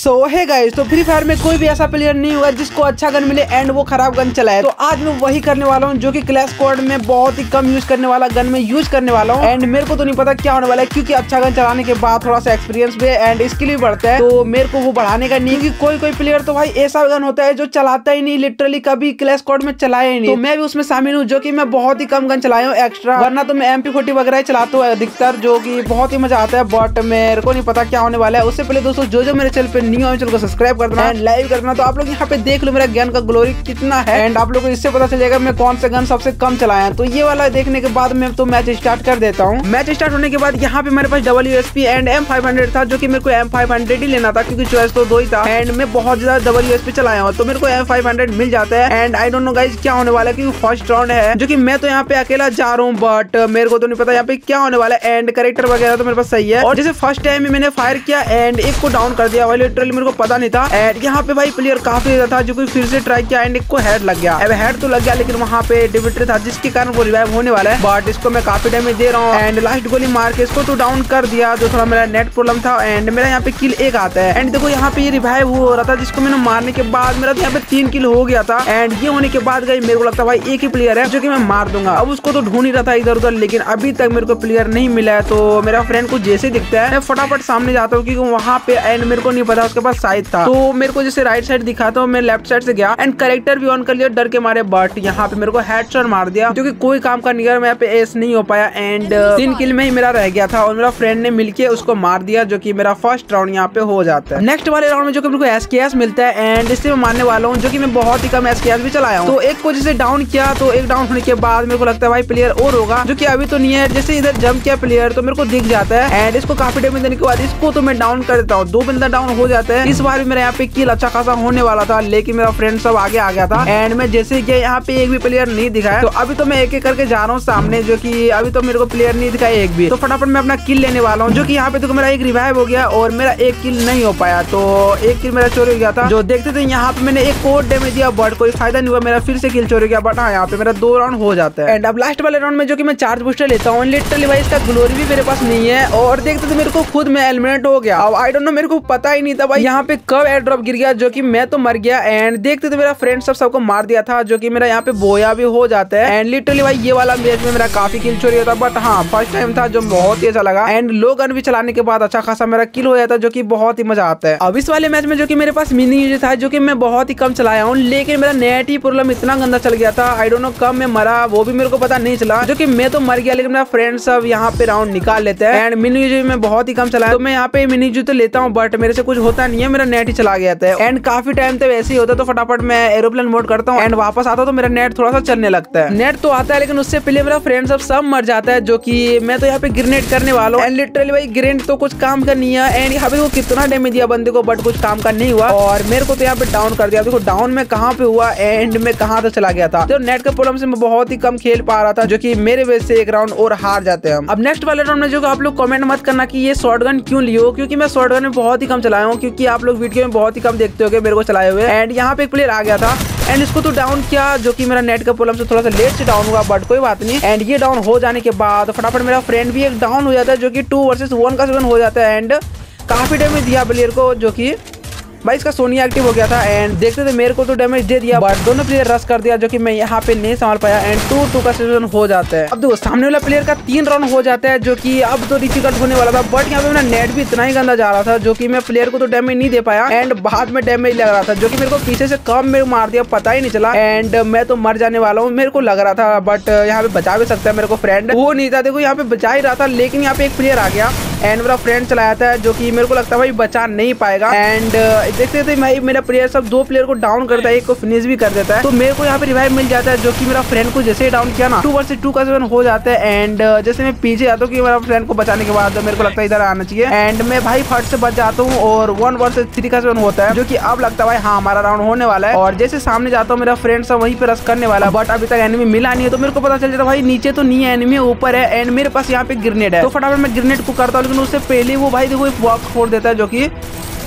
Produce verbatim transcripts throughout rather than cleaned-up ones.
सो है गाइस, तो free fire में कोई भी ऐसा प्लेयर नहीं होगा जिसको अच्छा गन मिले एंड वो खराब गन चलाए। तो आज मैं वही करने वाला हूँ जो कि क्लैश स्क्वाड में बहुत ही कम यूज करने वाला गन में यूज करने वाला हूँ। एंड मेरे को तो नहीं पता क्या होने वाला है, क्योंकि अच्छा गन चलाने के बाद थोड़ा सा एक्सपीरियंस भी एंड स्किल भी बढ़ता है, तो मेरे को वो बढ़ाने का नहीं। क्योंकि कोई कोई प्लेयर तो भाई ऐसा गन होता है जो चलाता ही नहीं, लिटरली कभी क्लैश स्क्वाड में चलाया ही नहीं। तो मैं भी उसमें शामिल हूँ, जो की मैं बहुत ही कम गन चलाया हूँ एक्स्ट्रा, वरना तो मैं एम पी फोर्टी वगैरह चलाता हूँ अधिकतर, जो की बहुत ही मजा आता है। बट मेरे को नहीं पता क्या होने वाला है। उससे पहले दोस्तों जो जो मेरे चैनल पे न्यू है, चैनल को सब्सक्राइब कर देना एंड लाइव करना। तो आप लोग यहाँ पे देख लो मेरा गन का ग्लोरी कितना है एंड आप लोग को इससे पता चलेगा मैं कौन सा गन सबसे कम चलाया है। तो ये वाला देखने के बाद मैं तो मैच स्टार्ट कर देता हूँ। मैच स्टार्ट होने के बाद यहाँ पे मेरे पास double USP and M five hundred था, जो कि मेरे को एम फाइव हंड्रेड ही लेना था, क्योंकि चॉइस तो दो ही था एंड मैं बहुत ज्यादा डबल यूएसपी चलाया हूँ, तो मेरे को एम फाइव हंड्रेड मिल जाता है। And I don't know guys क्या होने वाला है, क्योंकि फर्स्ट राउंड है, जो कि मैं तो यहाँ पे अकेला जा रहा हूँ, बट मेरे को तो नहीं पता यहाँ पे क्या होने वाला है। एंड कैरेक्टर वगैरह तो मेरे पास सही है, और जैसे फर्स्ट टाइम मैंने फायर किया एंड एक को डाउन कर दिया, लिटरली मेरे को पता नहीं था। एंड यहाँ पे भाई प्लेयर काफी ज्यादा था, जो कि फिर से ट्राई किया एंड एक को हेड लग गया। अब हेड तो लग गया, लेकिन वहाँ पे डिविटर था जिसके कारण वो रिवाइव होने वाला है, बट इसको मैं काफी डैमेज दे रहा हूँ एंड लास्ट गोली मार के इसको तो डाउन कर दिया, जो थोड़ा मेरा नेट प्रॉब्लम था। एंड मेरा यहाँ पे किल एक आता है एंड देखो यहाँ पे ये रिवाइव हो रहा था, जिसको मैंने मारने के बाद मेरा तो यहाँ पे तीन किल हो गया था। एंड ये होने के बाद गई मेरे को लगता है भाई एक ही प्लेयर है जो कि मैं मार दूंगा। अब उसको तो ढूंढ ही रहा था इधर उधर, लेकिन अभी तक मेरे को प्लेयर नहीं मिला है। तो मेरा फ्रेंड को जैसे दिखता है मैं फटाफट सामने जाता हूँ, क्योंकि वहाँ पे एंड मेरे को नहीं पता उसके पास साइड था, तो मेरे को जैसे राइट साइड दिखा तो मैं लेफ्ट साइड से गया एंड कैरेक्टर भी ऑन कर लिया डर के मारे, बट यहाँ पे मेरे को हेडशॉट मार दिया, जो कि कोई काम का नहीं है। मैं यहाँ पे एस नहीं हो पाया एंड तीन किल में ही मेरा रह गया था, और मेरा फ्रेंड ने मिलके उसको मार दिया, जो कि मेरा फर्स्ट राउंड यहाँ पे हो जाता है। नेक्स्ट वाले राउंड में जो कि मेरे को एसकेएस मिलता है एंड इससे मैं मारने वाला हूँ, जो कि मैं बहुत ही कम एसकेएस भी चलाया हूँ। तो एक को जैसे डाउन किया, तो एक डाउन होने के बाद मेरे को लगता है भाई प्लेयर और होगा, जो कि अभी तो नहीं है। जैसे इधर जंप किया प्लेयर तो मेरे को दिख जाता है एंड इसको काफी डैमेज देने के बाद इसको तो मैं डाउन कर देता हूँ। दो बंदा डाउन हो जाता है। इस बार भी मेरा यहाँ पे किल अच्छा खासा होने वाला था, लेकिन मेरा फ्रेंड सब आगे आ गया था एंड मैं जैसे कि यहाँ पे एक भी प्लेयर नहीं दिखाया, तो अभी तो मैं एक एक करके जा रहा हूँ सामने, जो कि अभी तो मेरे को प्लेयर नहीं दिखाया एक भी। तो फटाफट मैं अपना किल लेने वाला हूँ, जो कि यहाँ पे देखो मेरा एक रिवाइव हो गया और मेरा एक किल नहीं हो पाया, तो एक किल मेरा चोरी हो गया था। जो देखते थे यहाँ पे मैंने एक और डैमेज दिया, बट कोई फायदा नहीं हुआ, मेरा फिर से किल चोरी हो गया। बट हाँ, यहाँ पे मेरा दो राउंड हो जाता है। एंड अब लास्ट वाले राउंड में जो कि मैं चार्ज बूस्टर लेता हूँ, लिटरली भाई इसका ग्लोरी भी मेरे पास नहीं है, और देखते थे मेरे को खुद में एलिमिनेट हो गया। अब आई डोंट नो, मेरे को पता ही नहीं था भाई यहाँ पे कब एयर ड्रॉप गिर गया, जो कि मैं तो मर गया। एंड देखते थे मेरा फ्रेंड सब सबको मार दिया था, जो कि मेरा यहाँ पे बोया भी हो जाता है। एंड लिटरली भाई ये वाला मैच में मेरा काफी किल चोरी होता, बट हाँ फर्स्ट टाइम था जो बहुत ही अच्छा लगा। एंड लो गन भी चलाने के बाद अच्छा खासा मेरा किल हो जाता, जो कि बहुत ही मजा आता है। अब इस वाले मैच में जो कि मेरे पास मिनी यूज था, जो कि मैं बहुत ही कम चलाया हूँ, लेकिन मेरा नेट ही प्रॉब्लम इतना गंदा चल गया था, आई डोंट नो कब मैं मरा वो भी मेरे को पता नहीं चला, जो कि मैं तो मर गया, लेकिन मेरा फ्रेंड सब यहाँ पे राउंड निकाल लेते हैं। एंड मिनी यूज में बहुत ही कम चलाया, तो मैं यहाँ पे मिनी यूज तो लेता हूँ, बट मेरे से कुछ होता नहीं है, मेरा नेट ही चला गया था। एंड काफी टाइम तक ऐसे ही होता, तो फटाफट मैं एरोप्लेन मोड करता हूँ एंड वापस आता तो मेरा नेट थोड़ा सा चलने लगता है। नेट तो आता है, लेकिन उससे पहले मेरा फ्रेंड सब सब मर जाता है, जो कि मैं तो यहाँ पे ग्रेनेड करने वाला हूँ। एंड लिटरली भाई ग्रेनेड तो कुछ काम का नहीं है। एंड यहाँ पे वो कितना डैमेज दिया बंदे को, बट कुछ काम का नहीं हुआ, और मेरे को तो यहाँ पे डाउन कर दिया। देखो डाउन में कहाँ पे हुआ एंड में कहाँ तक चला गया था। तो नेट के प्रॉब्लम से मैं बहुत ही कम खेल पा रहा था, जो कि मेरे वजह से एक राउंड और हार जाते हैं हम। अब नेक्स्ट वाले राउंड में जो आप लोग कमेंट मत करना कि ये शॉटगन क्यों लियो, क्योंकि मैं शॉटगन में बहुत ही कम चलाया हूँ, क्योंकि आप लोग वीडियो में बहुत ही कम देखते होगे मेरे को चलाए हुए। एंड यहाँ पे एक प्लेयर आ गया था एंड इसको तो डाउन किया, जो कि मेरा नेट का प्रॉब्लम से थोड़ा सा लेट से डाउन हुआ, बट कोई बात नहीं। एंड ये डाउन हो जाने के बाद फटाफट मेरा फ्रेंड भी एक डाउन हो जाता है, जो कि टू वर्सेस वन का सेवन हो जाता है। एंड काफी डैमेज दिया प्लेयर को, जो कि भाई इसका सोनिया एक्टिव हो गया था। एंड देखते थे मेरे को तो डैमेज दे दिया, बट दोनों प्लेयर रश कर दिया, जो कि मैं यहाँ पे नहीं संभाल पाया एंड टू टू का सीजन हो जाता है। अब देखो सामने वाला प्लेयर का तीन राउंड हो जाता है, जो कि अब तो डिफिकल्ट होने वाला था, बट यहाँ पे मेरा नेट भी इतना ही गंदा जा रहा था, जो कि मैं प्लेयर को तो डैमेज नहीं दे पाया एंड बाद में डैमेज लग रहा था, जो कि मेरे को पीछे से कब मेरे मार दिया पता ही नहीं चला। एंड मैं तो मर जाने वाला हूँ मेरे को लग रहा था, बट यहाँ पे बचा भी सकता है मेरे को फ्रेंड, वो नहीं था। देखो यहाँ पे बचा ही रहा था, लेकिन यहाँ पे एक प्लेयर आ गया एंड मेरा फ्रेंड चलाया था, जो कि मेरे को लगता है भाई बचा नहीं पाएगा। एंड देखते थे भाई मेरा प्लेयर सब दो प्लेयर को डाउन करता है, एक को फिनिश भी कर देता है, तो मेरे को यहाँ पे रिवाइव मिल जाता है, जो कि मेरा फ्रेंड को जैसे ही डाउन किया ना टू वर्सेस टू का सेवन हो जाता है। एंड जैसे मैं पीछे जाता हूँ कि मेरा फ्रेंड को बचाने के बाद मेरे को लगता है इधर आना चाहिए, एंड मैं भाई फट से बच जाता हूँ और वन वर्सेस थ्री का सेवन होता है, जो कि अब लगता है भाई हाँ हमारा राउंड होने वाला है। और जैसे सामने जाता हूँ मेरा फ्रेंड सब वहीं पे रश करने वाला, बट अभी तक एनिमी मिला नहीं है, तो मेरे को पता चल जाता भाई नीचे तो नहीं है एनिमी, ऊपर है। एंड मेरे पास यहाँ पे ग्रेनेड है, तो फटाफट मैं ग्रेनेड को करता हूँ, लेकिन उससे पहले वो भाई देखो एक बॉक्स फोड़ देता है, जो कि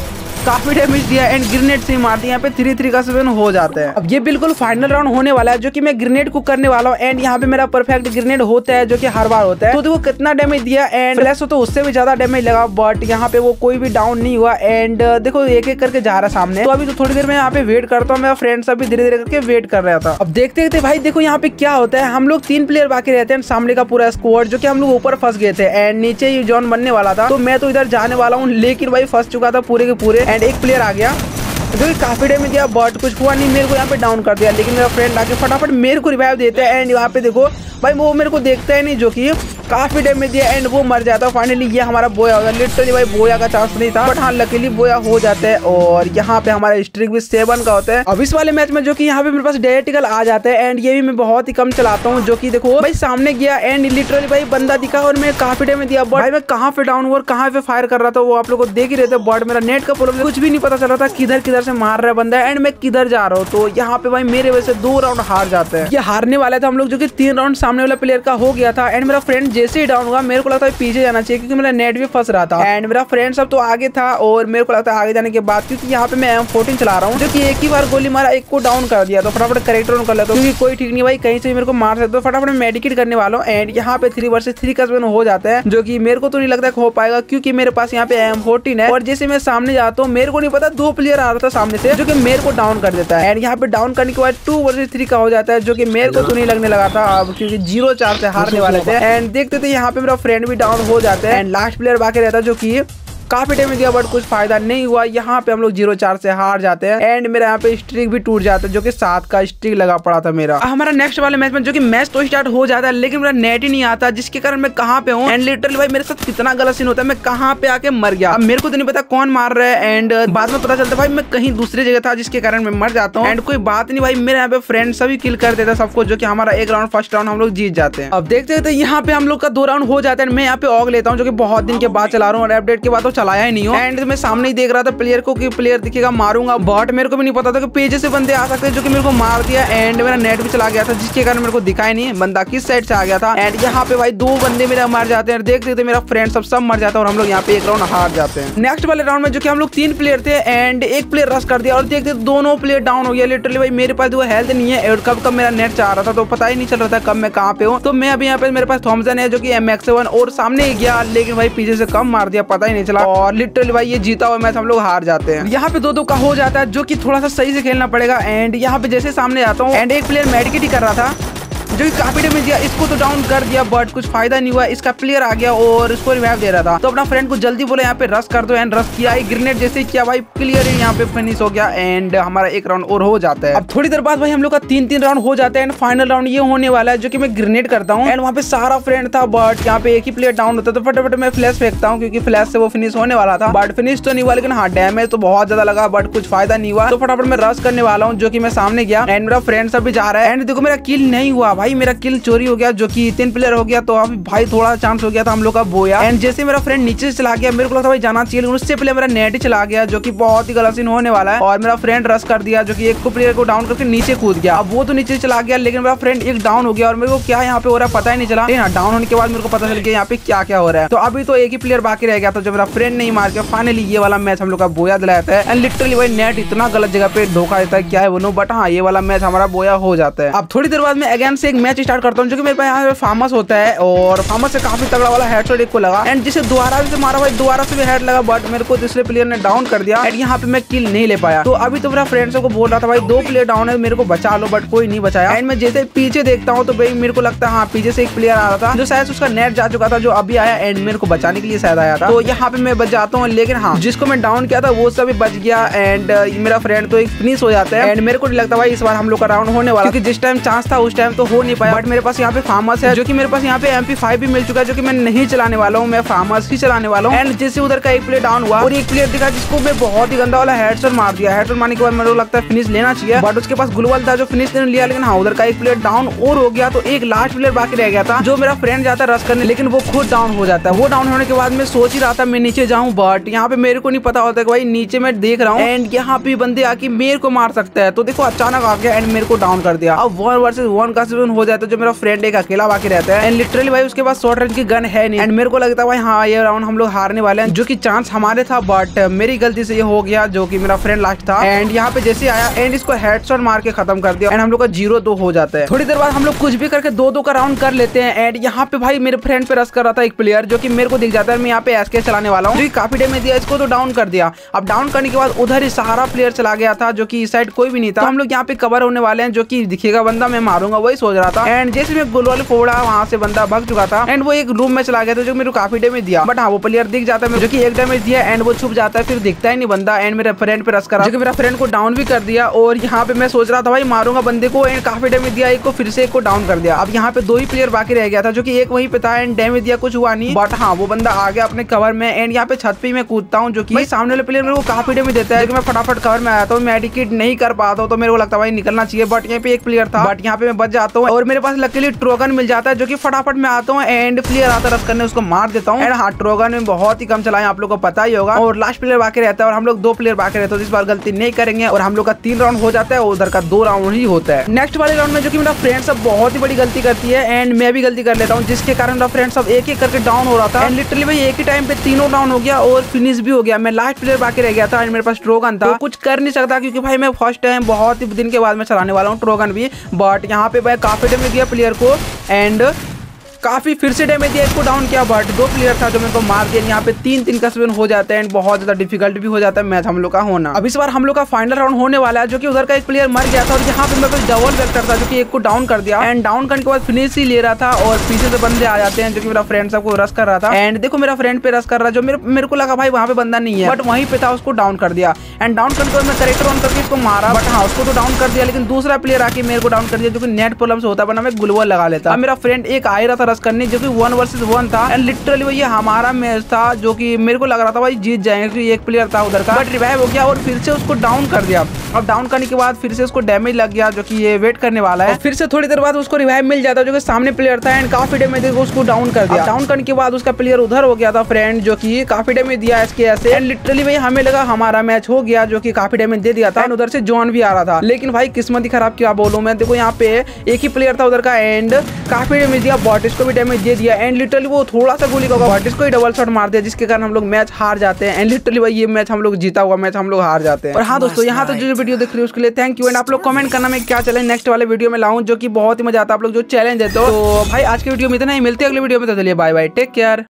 काफी डैमेज दिया एंड ग्रेनेड से मार दिया। यहाँ पे थ्री थ्री का सेवन हो जाता है। अब ये बिल्कुल फाइनल राउंड होने वाला है जो कि मैं ग्रेनेड को करने वाला हूँ एंड यहाँ पे मेरा परफेक्ट ग्रेनेड होता है जो कि हर बार होता है। तो देखो कितना डैमेज दिया एंड फ्लैश हो तो उससे भी ज्यादा डैमेज लगा, बट यहाँ पे वो कोई भी डाउन नहीं हुआ एंड देखो एक एक करके जा रहा सामने। तो अभी तो थोड़ी देर में यहाँ पे वेट करता हूँ, मेरा फ्रेंड्स अभी धीरे धीरे करके वेट कर रहा था। अब देखते देखते भाई देखो यहाँ पे क्या होता है। हम लोग तीन प्लेयर बाकी रहते हैं, सामने का पूरा स्क्वाड जो कि हम लोग ऊपर फंस गए थे एंड नीचे ही जोन बनने वाला था। तो मैं तो इधर जाने वाला हूँ, लेकिन भाई फंस चुका था पूरे के पूरे एंड एक प्लेयर आ गया जो कि काफी डैमेज दिया, बट कुछ हुआ नहीं, मेरे को यहाँ पे डाउन कर दिया। लेकिन मेरा फ्रेंड आके फटाफट मेरे को रिवाइव देता है एंड यहाँ पे देखो भाई वो मेरे को देखता है नहीं, जो कि काफी डैमेज दिया एंड वो मर जाता है। फाइनली ये हमारा बोया होता है। लिटरली भाई बोया का चांस नहीं था, बट हाँ लकीली बोया हो जाता है और यहाँ पे हमारा स्ट्रिक भी सेवन का होता है। अब इस वाले मैच में जो कि यहाँ पे मेरे पास डेटिकल आ जाता है एंड ये भी मैं बहुत ही कम चलाता हूँ, जो कि देखो भाई सामने गया एंड लिटरली भाई बंदा दिखा और मैं काफी डैमेज दिया। बट भाई मैं कहाँ पे डाउन हुआ और कहाँ पे फायर कर रहा था वो आप लोग को देख ही रहे थे, बट मेरा नेट का प्रॉब्लम कुछ भी नहीं पता चल रहा था किधर किधर से मार रहा है बंदा एंड मैं किधर जा रहा हूँ। तो यहाँ पे भाई मेरे वजह से दो राउंड हार जाते हैं। ये हारने वाला था हम लोग, जो कि तीन राउंड सामने वाला प्लेयर का हो गया था एंड मेरा फ्रेंड जैसे ही डाउन हुआ मेरे को लगता है पीछे जाना चाहिए क्योंकि मेरा नेट भी फंस रहा था एंड मेरा फ्रेंड सब तो आगे था और मेरे को लगता है आगे जाने के बाद, क्योंकि यहाँ पे मैं एम फोर्टीन चला रहा हूँ जो कि एक ही बार गोली मारा एक को डाउन कर दिया। तो फटाफट करेक्टर ऑन कर लेता हूँ क्योंकि कोई ठीक नहीं भाई कहीं से भी मेरे को मार सकते हो। फटाफट मेडिकेट करने वाला हूँ एंड यहाँ पे थ्री वर्सेस थ्री का हो जाता है, जो कि मेरे को तो नहीं लगता हो पाएगा क्योंकि मेरे पास यहाँ पे एम फोर्टीन है। और जैसे मैं सामने जाता हूँ मेरे को नहीं पता दो प्लेयर आ रहा था सामने से जो कि मेरे को डाउन कर देता है एंड यहाँ पे डाउन करने के बाद टू वर्सेस थ्री का हो जाता है, जो कि मेरे को तो नहीं लगने लगा था अब क्योंकि जीरो चार से हारने वाले थे। एंड देखते थे यहाँ पे मेरा फ्रेंड भी डाउन हो जाता है एंड लास्ट प्लेयर बाकी रहता है जो कि काफी डैमेज दिया बट कुछ फायदा नहीं हुआ। यहाँ पे हम लोग जीरो चार से हार जाते हैं एंड मेरा यहाँ पे स्ट्रिक भी टूट जाता है, जो कि सात का स्ट्रिक लगा पड़ा था मेरा। हमारा नेक्स्ट वाले मैच में जो कि मैच तो स्टार्ट हो जाता है लेकिन मेरा नेट ही नहीं आता, जिसके कारण मैं कहाँ पे हूँ एंड लिटरली भाई मेरे साथ कितना गलत सीन होता है, मैं कहाँ पे आके मर गया। अब मेरे को तो नहीं पता कौन मार रहा है एंड बाद में पता चलता भाई मैं कहीं दूसरी जगह था जिसके कारण मैं मर जाता हूँ एंड कोई बात नहीं भाई मेरे यहाँ पे फ्रेंड सभी किल कर देता सबको, जो कि हमारा एक राउंड फर्स्ट राउंड हम लोग जीत जाते हैं। अब देखते हैं यहाँ पे हम लोग का दो राउंड हो जाता है। मैं यहाँ पे ऑग लेता हूँ जो कि बहुत दिन के बाद चला रहा हूँ और अपडेट के बाद तो चलाया ही नहीं हूँ एंड मैं सामने ही देख रहा था प्लेयर को कि प्लेयर दिखेगा मारूंगा, बट मेरे को भी नहीं पता था कि पेजे से बंदे आ सकते हैं, जो कि मेरे को मार दिया एंड मेरा नेट भी चला गया था जिसके कारण मेरे को दिखाई नहीं बंदा किस साइड से आ गया था एंड यहाँ पे भाई दो बंदे मेरा मार जाते हैं। देख देखते मेरा फ्रेंड सब सब मर जाता है और हम लोग यहाँ पे एक राउंड हार जाते हैं। नेक्स्ट वाले राउंड में जो कि हम लोग तीन प्लेयर थे एंड एक प्लेयर रश कर दिया और देखते दोनों प्लेयर डाउन हो गया। लिटरली भाई मेरे पास हेल्थ नहीं है और कब कब मेरा नेट चाह रहा था तो पता ही नहीं चल रहा था कब मैं कहाँ पे हूँ। तो मैं अभी यहाँ पे मेरे पास थॉमसन है जो कि एम एक्स सेवन और सामने ही गया, लेकिन भाई पीछे से कम मार दिया पता ही नहीं चला और लिटरली भाई ये जीता हुआ मैच हम लोग हार जाते हैं। यहाँ पे दो दो का हो जाता है जो कि थोड़ा सा सही से खेलना पड़ेगा एंड यहाँ पे जैसे सामने जाता हूँ एंड एक प्लेयर मेडिकेट ही कर रहा था जो कि काफी डैमेज दिया, इसको तो डाउन कर दिया बट कुछ फायदा नहीं हुआ। इसका प्लेयर आ गया और उसको रिवाइव दे रहा था तो अपना फ्रेंड को जल्दी बोले यहाँ पे रश कर दो एंड रश किया, ग्रेनेड जैसे किया भाई क्लियर यहाँ पे फिनिश हो गया एंड हमारा एक राउंड और हो जाता है। अब थोड़ी देर बाद भाई हम लोग का तीन तीन राउंड हो जाता है एंड फाइनल राउंड ये होने वाला है जो कि मैं ग्रेनेड करता हूँ एंड वहाँ पे सारा फ्रेंड था बट यहाँ पे एक ही प्लेयर डाउन होता है तो फटाफट मैं फ्लैश फेंकता हूँ क्योंकि फ्लैश से वो फिनिश होने वाला था बट फिनिश तो नहीं हुआ, लेकिन हाँ डैमेज तो बहुत ज्यादा लगा बट कुछ फायदा नहीं हुआ। तो फटाफट मैं रश करने वाला हूँ जो कि मैं सामने गया एंड मेरा फ्रेंड सब भी जा रहा है एंड देखो मेरा किल नहीं हुआ भाई, मेरा किल चोरी हो गया जो कि तीन प्लेयर हो गया। तो अभी भाई थोड़ा चांस हो गया था हम लोग का बोया एंड जैसे मेरा फ्रेंड नीचे से चला गया मेरे को लगता भाई जाना चाहिए, लेकिन उससे पहले मेरा नेट ही चला गया जो कि बहुत ही गलत सीन होने वाला है और मेरा फ्रेंड रश कर दिया जो कि एक को प्लेयर को डाउन करके नीचे कूद गया। अब वो तो नीचे चला गया लेकिन मेरा फ्रेंड एक डाउन हो गया और मेरे को क्या यहाँ पे हो रहा है पता ही नहीं चला। लेकिन डाउन होने के बाद मेरे को पता चल गया यहाँ पे क्या क्या हो रहा है। तो अभी तो एक ही प्लेयर बाकी रह गया था जो मेरा फ्रेंड नहीं मार के फाइनली ये वाला मैच हम लोग का बोया दिलाता है एंड लिटरली भाई नेट इतना गलत जगह पे धोखा देता है क्या है वो, बट हाँ ये वाला मैच हमारा बोया हो जाता है। अब थोड़ी देर बाद में अगेन से एक मैच स्टार्ट करता हूँ जो कि मेरे पास यहाँ पे फार्मस होता है और फार्मस से काफी तगड़ा वाला हेडशॉट एक को लगा एंड जिसे दोबारा से मारा भाई दोबारा से भी हेड लगा बट मेरे को दूसरे प्लेयर ने डाउन कर दिया एंड यहाँ पे मैं किल नहीं ले पाया। तो अभी तो मेरा फ्रेंड्स को बोल रहा था भाई दो प्लेयर डाउन है मेरे को बचा लो बट कोई नहीं बचाया एंड मैं जैसे पीछे देखता हूँ तो भाई मेरे को लगता है हाँ पीछे से एक प्लेयर आ रहा था जो शायद उसका नेट जा चुका था जो अभी आया एंड मेरे को बचाने के लिए शायद आया था। तो यहाँ पे मैं बच जाता हूँ, लेकिन हाँ जिसको मैं डाउन किया था वो सभी बच गया एंड मेरा फ्रेंड तो एक फिनिश हो जाता है एंड मेरे को नहीं लगता भाई इस बार हम लोग का राउंड होने वाला, क्योंकि जिस टाइम चांस था उस टाइम तो हो नहीं पाया। बट मेरे पास यहाँ पे फार्मस है जो कि मेरे पास यहाँ पे एम पी फाइव भी मिल चुका है जो कि मैं नहीं चलाने वाला हूँ, मैं फार्मस ही चलाने वाला हूँ। एंड जैसे उधर का एक प्लेयर डाउन हुआ और एक प्लेयर दिखा जिसको मैं बहुत ही गंदा वाला हेडशॉट मार दिया। हेडशॉट मारने के बाद मेरे को लगता है फिनिश लेना चाहिए बट उसके पास ग्लोबल था जो फिनिश नहीं लिया, लेकिन हाँ उधर का एक प्लेयर डाउन और हो गया। तो एक लास्ट प्लेयर बाकी रह गया था जो मेरा फ्रेंड जाता है रश करने, लेकिन वो खुद डाउन हो जाता है। वो डाउन होने के बाद मैं सोच ही रहा था मैं नीचे जाऊं बट यहाँ पे मेरे को नहीं पता होता कि भाई नीचे मैं देख रहा हूँ एंड यहाँ पे बंदे आके मेरे को मार सकता है। तो देखो अचानक आ गया एंड मेरे को डाउन कर दिया। अब वन वर्सेस वन का सेवन हो जाता है, जो मेरा फ्रेंड एक अकेला बाकी रहता है एंड लिटरली भाई उसके पास शॉर्ट रेंज की गन है नहीं एंड मेरे को लगता है भाई हाँ ये राउंड हम लोग हारने वाले हैं, जो कि चांस हमारे था बट मेरी गलती से ये हो गया, जो कि मेरा फ्रेंड लास्ट था एंड यहाँ पे जैसे आया एंड इसको हेडशॉट मार के खत्म कर दिया एंड हम लोग का जीरो दो हो जाता है। थोड़ी देर बाद हम लोग कुछ भी करके दो दो का राउंड कर लेते हैं एंड यहाँ पे भाई मेरे फ्रेंड पे रश कर रहा था एक प्लेयर, जो कि मेरे को दिख जाता है मैं यहाँ पे एसके चलाने वाला हूँ, काफी डैमेज दिया इसको तो डाउन कर दिया। अब डाउन करने के बाद उधर ही सारा प्लेयर चला गया था, जो कि इस साइड कोई भी नहीं था। तो हम लोग यहाँ पे कवर होने वाले हैं, जो कि दिखेगा बंदा मैं मारूंगा वही सोच रहा था एंड जैसे मैं गोल वाले फोड़ा वहां से बंदा भाग चुका था एंड वो एक रूम में चला गया था, जो मेरे को काफी डैमेज दिया। बट हाँ वो प्लेयर दिख जाता है, जो कि एक डैमेज दिया एंड वो छुप जाता है, फिर दिखता ही नहीं बंदा एंड मेरे फ्रेंड पे रश करा, जो कि मेरा फ्रेंड को डाउन भी कर दिया। और यहाँ पे मैं सोच रहा था भाई मारूंगा बंदे को एंड काफी डैमेज दिया, एक को फिर से एक को डाउन कर दिया। अब यहाँ पे दो ही प्लेयर बाकी रह गया था, जो कि एक वहीं पे था एंड डैमेज दिया कुछ हुआ नहीं, बट हाँ वो बंदा आ गया अपने कवर में एंड यहाँ पे छत पे मैं कूदता हूँ, जो कि भाई सामने वाले प्लेयर मेरे को काफी डैमेज देता है, मैं फटाफट कवर में आता हूँ, मेडिकेट नहीं कर पाता हूँ, तो मेरे को लगता है भाई निकलना चाहिए। बट यहाँ पे एक प्लेयर था बट यहाँ पे मैं बच जाता हूँ और मेरे पास लकीली ट्रोगन मिल जाता है, जो कि फटाफट में आता हूँ एंड प्लेयर आता रश करने उसको मार देता हूँ एंड हाँ ट्रोगन में बहुत ही कम चलाए आप लोग को पता ही होगा। और लास्ट प्लेयर बाकी रहता है और हम लोग दो प्लेयर बाकी रहते हैं, इस बार गलती नहीं करेंगे और हम लोग का तीन राउंड हो जाता है और उधर का दो राउंड ही होता है। नेक्स्ट वाले राउंड में जो कि मेरा फ्रेंड सब बहुत ही बड़ी गलती करती है एंड मैं भी गलती कर लेता हूँ, जिसके कारण मेरा फ्रेंड सब एक एक करके डाउन हो रहा था एंड लिटरली भाई एक ही टाइम पे तीनों डाउन हो गया और फिनिश भी हो गया। मैं लास्ट प्लेयर बाकी रह गया था एंड मेरे पास ट्रोगन था, तो कुछ कर नहीं सकता क्योंकि भाई मैं फर्स्ट टाइम बहुत ही दिन के बाद मैं चलाने वाला हूँ ट्रोगन भी। बट यहाँ पे भाई काफी डैमेज दिया प्लेयर को एंड काफी फिर से डैमेज दिया, इसको डाउन किया बट दो प्लेयर था जो मेरे को मार दिया। यहाँ पे तीन तीन का सेवन हो जाता है एंड बहुत ज्यादा डिफिकल्ट भी हो जाता है मैच हम लोग का होना। अब इस बार हम लोग का फाइनल राउंड होने वाला है, जो कि उधर का एक प्लेयर मर गया था और यहाँ पे मेरे पास डबल वेक्टर था, जो कि एक को डाउन कर दिया एंड डाउन करने के बाद फिनिश ही ले रहा था और पीछे से बंदे आ जाते हैं, जो कि मेरा फ्रेंड सबको रश कर रहा था एंड देखो मेरा फ्रेंड पे रश कर रहा है, जो मेरे मेरे को लगा भाई वहाँ पे बंदा नहीं है बट वहीं पे था, उसको डाउन कर दिया एंड डाउन करने के बाद मैं करेक्टर ऑन करके इसको मारा बट हाँ उसको तो डाउन कर दिया, लेकिन दूसरा प्लेयर आके मेरे को डाउन कर दिया, जो कि नेट प्रॉब्लम से होता है, वरना मैं ग्लूवल लगा लेता। अब मेरा फ्रेंड एक आ रहा था रश करने, जो कि वन वर्सेस वन था एंड लिटरली भाई ये हमारा मैच था, जो कि मेरे को लग रहा था भाई जीत जाएंगे क्योंकि एक प्लेयर था उधर का, बट रिवाइव हो गया और फिर से उसको डाउन कर दिया। अब डाउन करने के बाद फिर से उसको डैमेज लग गया, जो कि ये वेट करने वाला है, फिर से थोड़ी देर बाद उसको रिवाइव मिल जाता, जो कि सामने प्लेयर था एंड काफी डैमेज देकर उसको डाउन कर दिया। डाउन करने के बाद उसका प्लेयर उधर हो गया था फ्रेंड, जो कि काफी डैमेज दिया इसके ऐसे एंड लिटरली भाई हमें लगा हमारा मैच हो गया, जो कि काफी डैमेज दे दिया था एंड उधर से जॉन भी आ रहा था, लेकिन भाई किस्मत ही खराब क्या बोलूं मैं। देखो यहाँ पे एक ही प्लेयर था उधर का एंड काफी डैमेज दिया, बॉटिस को भी डैमेज दे दिया एंड लिटरली वो थोड़ा सा गोली का बॉटिस को ही डबल शॉट मार दिया, जिसके कारण हम लोग मैच हार जाते हैं एंड लिटरली भाई ये मैच हम लोग जीता हुआ मैच हम लोग हार जाते हैं। और हाँ दोस्तों यहाँ तो जो वीडियो देख रहे हो उसके लिए थैंक यू एंड आप लोग कमेंट करना मैं क्या चैलेंज नेक्स्ट वाले वीडियो में लाऊं, जो कि बहुत ही मजा आता है आप लोग जो चैलेंज है। तो भाई आज की वीडियो में इतना ही, मिलते हैं अगले वीडियो में, तो चलिए बाय बाय, टेक केयर।